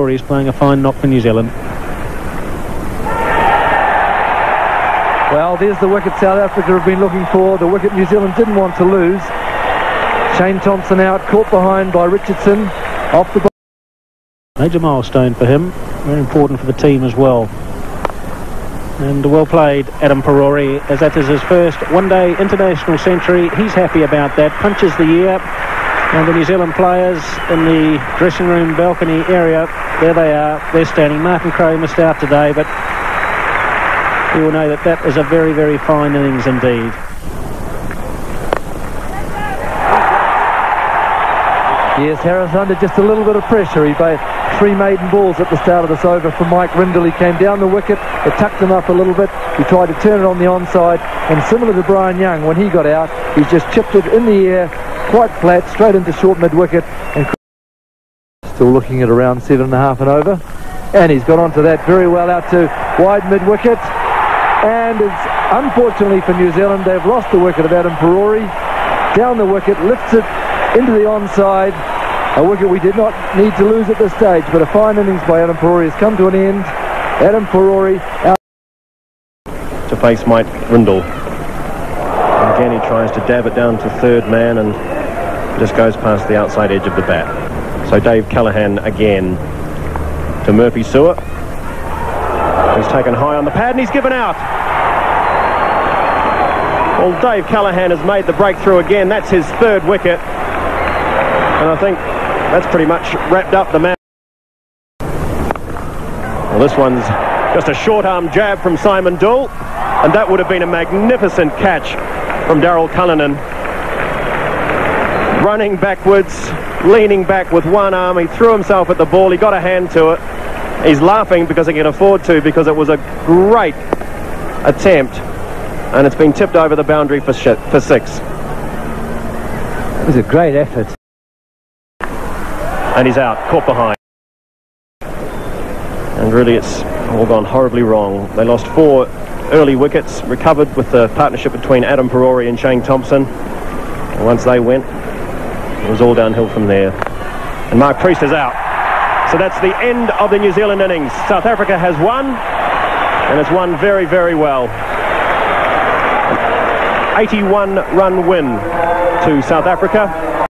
He's playing a fine knock for New Zealand. Well, there's the wicket South Africa have been looking for, the wicket New Zealand didn't want to lose. Shane Thompson out, caught behind by Richardson, off the ball. Major milestone for him, very important for the team as well. And well played, Adam Parore, as that is his first one-day international century. He's happy about that, punches the air. And the New Zealand players in the dressing room balcony area, there they are, they're standing. Martin Crowe missed out today, but you will know that that is a very, very fine innings indeed. Yes, Harris under just a little bit of pressure. He made 3 maiden balls at the start of this over from Mike Rindle. He came down the wicket, it tucked him up a little bit. He tried to turn it on the onside, and similar to Brian Young, when he got out, he just chipped it in the air, quite flat, straight into short mid-wicket, and still looking at around 7.5 and over. And he's got onto that very well out to wide mid-wicket. And it's unfortunately for New Zealand, they've lost the wicket of Adam Parore. Down the wicket, lifts it into the onside. A wicket we did not need to lose at this stage, but a fine innings by Adam Parore has come to an end. Adam Parore out to face Mike Rindle. Again, he tries to dab it down to third man and just goes past the outside edge of the bat. So Dave Callaghan again to Murphy Sewer. He's taken high on the pad and he's given out. Well, Dave Callaghan has made the breakthrough again. That's his 3rd wicket. And I think that's pretty much wrapped up the match. Well, this one's just a short-arm jab from Simon Doull. And that would have been a magnificent catch from Daryl Cullinan. Running backwards, leaning back with one arm. He threw himself at the ball. He got a hand to it. He's laughing because he can afford to, because it was a great attempt. And it's been tipped over the boundary for 6. It was a great effort. And he's out, caught behind. And really it's all gone horribly wrong. They lost 4 early wickets, recovered with the partnership between Adam Parore and Shane Thompson. And once they went, it was all downhill from there. And Mark Priest is out. So that's the end of the New Zealand innings. South Africa has won, and it's won very, very well. 81-run win to South Africa.